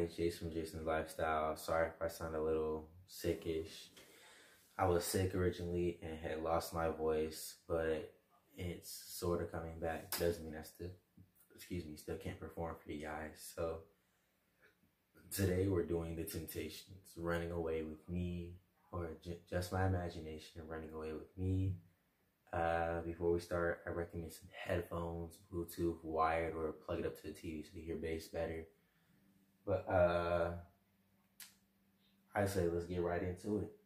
Hi, Jason from Jason's Lifestyle. Sorry if I sound a little sickish. I was sick originally and had lost my voice, but it's sort of coming back. Doesn't mean I still can't perform for you guys. So today we're doing The Temptations, Running Away with Me, or Just My Imagination, Running Away with Me. Before we start, I recommend some headphones, Bluetooth, wired, or plug it up to the TV so you hear bass better. But I say let's get right into it.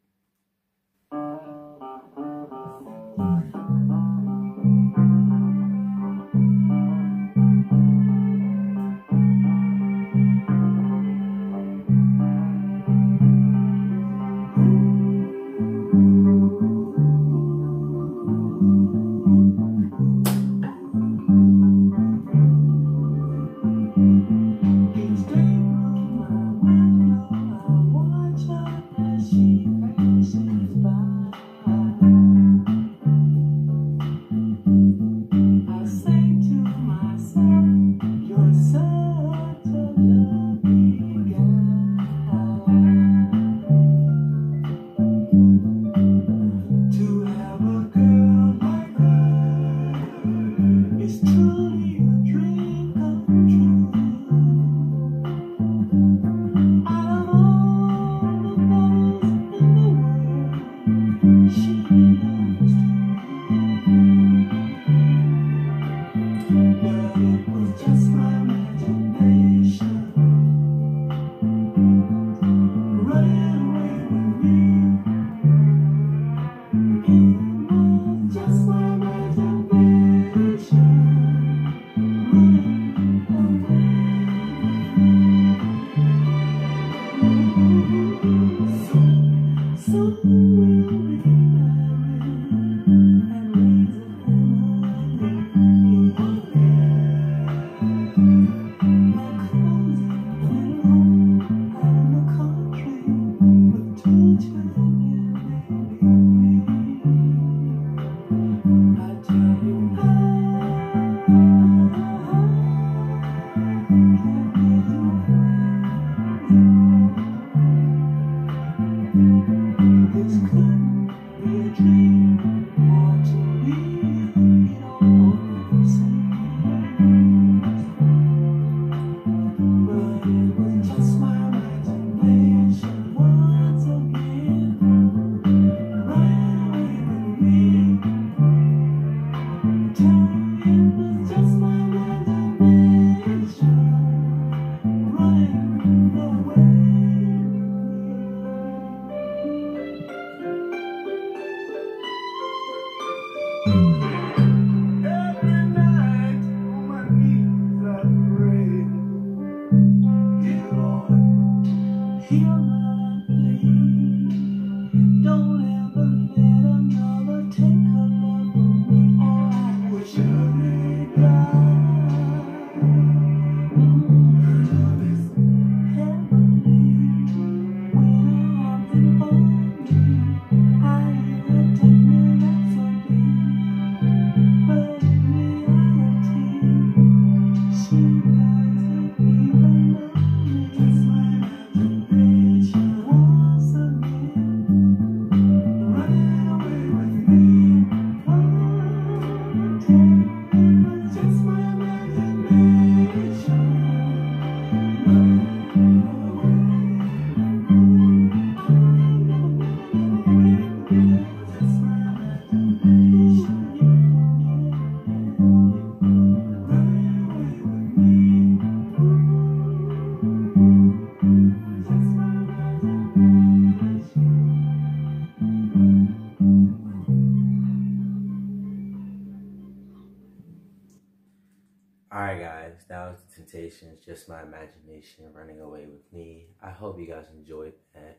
Alright guys, that was The Temptations, Just My Imagination, Running Away with Me. I hope you guys enjoyed that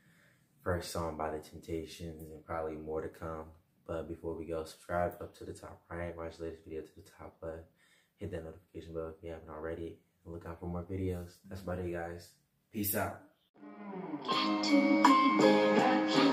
first song by The Temptations and probably more to come. But before we go, subscribe up to the top right, watch the latest video to the top left, hit that notification bell if you haven't already, and look out for more videos. That's about it guys. Peace out.